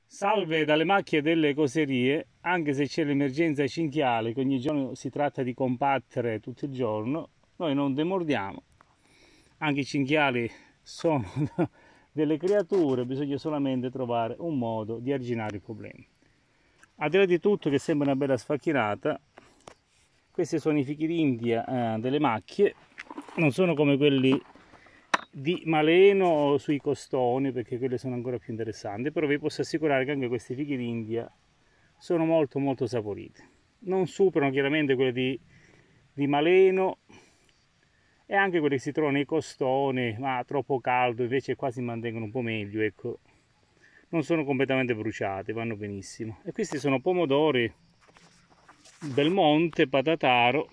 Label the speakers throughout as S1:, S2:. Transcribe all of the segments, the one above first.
S1: Salve dalle macchie delle coserie, anche se c'è l'emergenza cinghiale che ogni giorno si tratta di combattere tutto il giorno, noi non demordiamo. Anche i cinghiali sono delle creature, bisogna solamente trovare un modo di arginare i problemi. Al di là di tutto, che sembra una bella sfacchinata, questi sono i fichi d'India delle macchie, non sono come quelli di Maleno o sui costoni, perché quelli sono ancora più interessanti, però vi posso assicurare che anche questi fichi d'India sono molto saporiti. Non superano chiaramente quelli di Maleno e anche quelli che si trovano nei costoni, ma troppo caldo invece qua si mantengono un po' meglio, ecco. Non sono completamente bruciati, vanno benissimo. E questi sono pomodori Belmonte, patataro,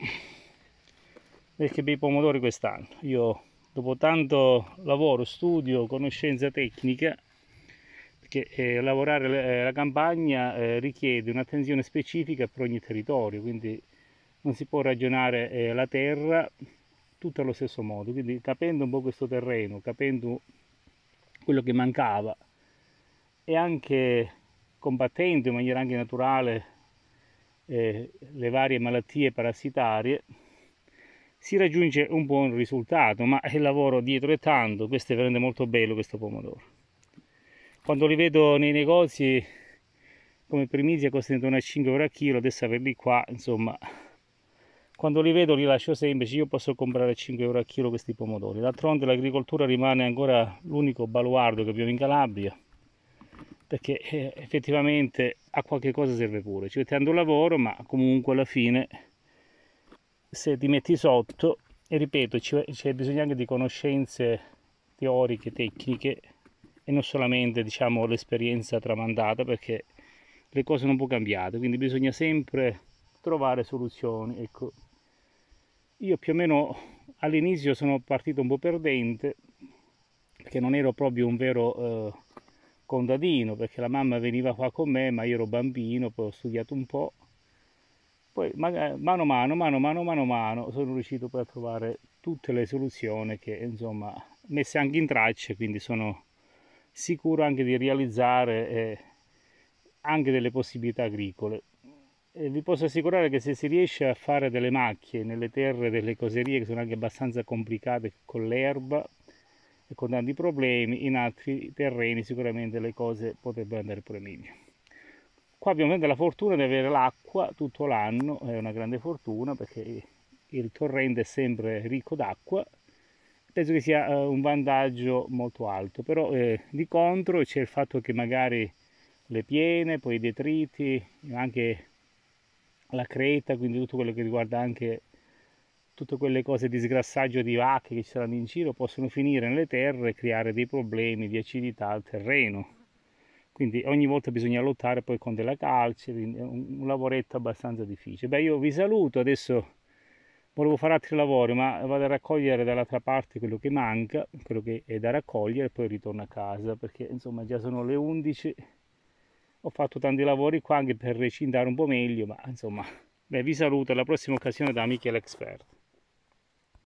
S1: perché bei pomodori quest'anno. Io dopo tanto lavoro, studio, conoscenza tecnica, perché lavorare la campagna richiede un'attenzione specifica per ogni territorio, quindi non si può ragionare la terra tutta allo stesso modo. Quindi capendo un po' questo terreno, capendo quello che mancava e anche combattendo in maniera anche naturale le varie malattie parassitarie, si raggiunge un buon risultato, ma il lavoro dietro è tanto. Questo è veramente molto bello, questo pomodoro. Quando li vedo nei negozi come primizia costano una 5 euro a chilo, adesso averli qua, insomma, quando li vedo li lascio sempre, io posso comprare 5 euro a chilo questi pomodori. D'altronde l'agricoltura rimane ancora l'unico baluardo che abbiamo in Calabria, perché effettivamente a qualche cosa serve pure, ci mette tanto lavoro, ma comunque alla fine se ti metti sotto, e ripeto, c'è bisogno anche di conoscenze teoriche, tecniche e non solamente, diciamo, l'esperienza tramandata, perché le cose non possono cambiare, quindi bisogna sempre trovare soluzioni. Ecco, io più o meno all'inizio sono partito un po' perdente, perché non ero proprio un vero contadino, perché la mamma veniva qua con me, ma io ero bambino, poi ho studiato un po'. Poi mano a mano sono riuscito poi a trovare tutte le soluzioni che insomma messe anche in traccia, quindi sono sicuro anche di realizzare anche delle possibilità agricole. E vi posso assicurare che se si riesce a fare delle macchie nelle terre delle coserie che sono anche abbastanza complicate con l'erba e con tanti problemi, in altri terreni sicuramente le cose potrebbero andare pure meglio. Qua abbiamo la fortuna di avere l'acqua tutto l'anno, è una grande fortuna perché il torrente è sempre ricco d'acqua. Penso che sia un vantaggio molto alto, però di contro c'è il fatto che magari le piene, poi i detriti, anche la creta, quindi tutto quello che riguarda anche tutte quelle cose di sgrassaggio di vacche che ci saranno in giro possono finire nelle terre e creare dei problemi di acidità al terreno. Quindi ogni volta bisogna lottare poi con della calce, quindi è un lavoretto abbastanza difficile. Beh, io vi saluto, adesso volevo fare altri lavori, ma vado a raccogliere dall'altra parte quello che manca, quello che è da raccogliere, e poi ritorno a casa, perché insomma già sono le 11, ho fatto tanti lavori qua anche per recintare un po' meglio, ma insomma, beh, vi saluto, alla prossima occasione da Michele Expert.